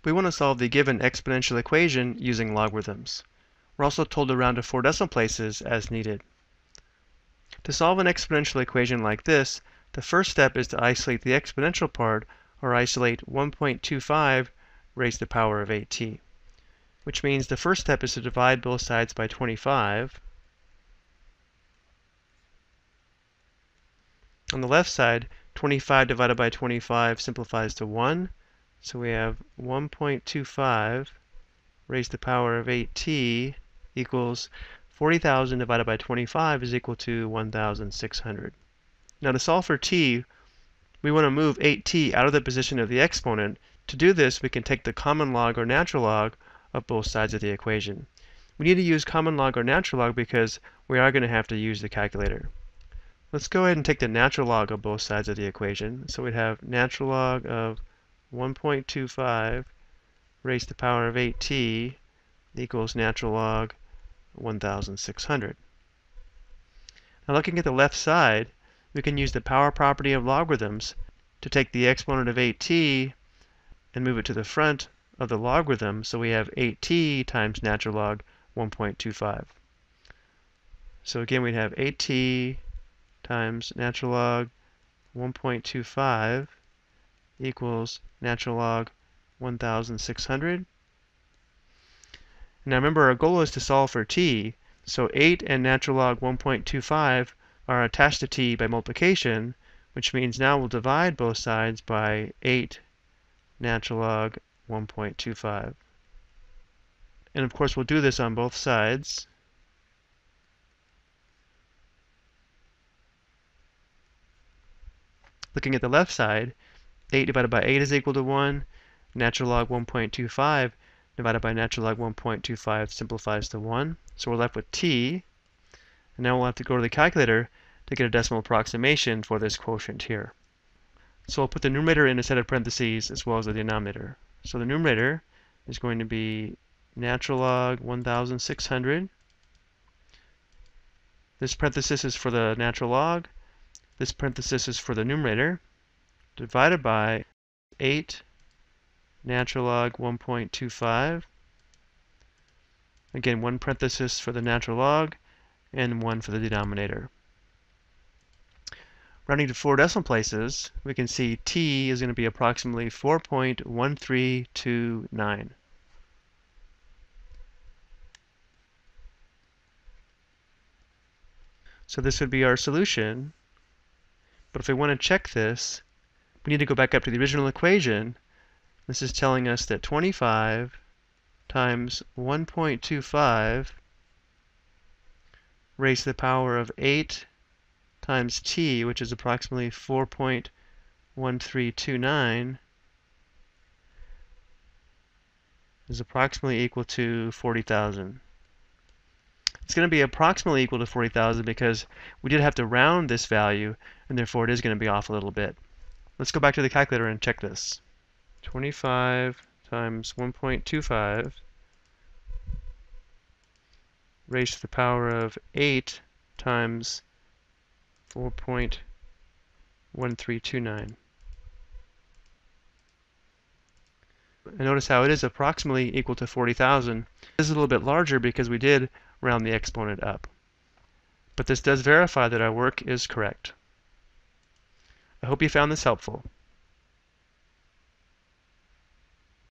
We want to solve the given exponential equation using logarithms. We're also told to round to 4 decimal places as needed. To solve an exponential equation like this, the first step is to isolate the exponential part, or isolate 1.25 raised to the power of 8t, which means the first step is to divide both sides by 25. On the left side, 25 divided by 25 simplifies to 1, so we have 1.25 raised to the power of 8t equals 40,000 divided by 25 is equal to 1,600. Now to solve for t, we want to move 8t out of the position of the exponent. To do this, we can take the common log or natural log of both sides of the equation. We need to use common log or natural log because we are going to have to use the calculator. Let's go ahead and take the natural log of both sides of the equation. So we'd have natural log of 1.25 raised to the power of 8t equals natural log 1,600. Now looking at the left side, we can use the power property of logarithms to take the exponent of 8t and move it to the front of the logarithm, so we have 8t times natural log 1.25. So again, we'd have 8t times natural log 1.25 equals natural log 1,600. Now remember, our goal is to solve for t, so 8 and natural log 1.25 are attached to t by multiplication, which means now we'll divide both sides by 8 natural log 1.25. And of course we'll do this on both sides. Looking at the left side, 8 divided by 8 is equal to 1. Natural log 1.25 divided by natural log 1.25 simplifies to 1. So we're left with t. And now we'll have to go to the calculator to get a decimal approximation for this quotient here. So I'll put the numerator in a set of parentheses as well as the denominator. So the numerator is going to be natural log 1,600. This parenthesis is for the natural log. This parenthesis is for the numerator, divided by 8 natural log 1.25. Again, one parenthesis for the natural log and one for the denominator. Rounding to 4 decimal places, we can see t is going to be approximately 4.1329. So this would be our solution. But if we want to check this, we need to go back up to the original equation. This is telling us that 25 times 1.25 raised to the power of 8 times t, which is approximately 4.1329, is approximately equal to 40,000. It's going to be approximately equal to 40,000 because we did have to round this value, and therefore it is going to be off a little bit. Let's go back to the calculator and check this. 25 times 1.25 raised to the power of 8 times 4.1329. And notice how it is approximately equal to 40,000. This is a little bit larger because we did round the exponent up. But this does verify that our work is correct. I hope you found this helpful.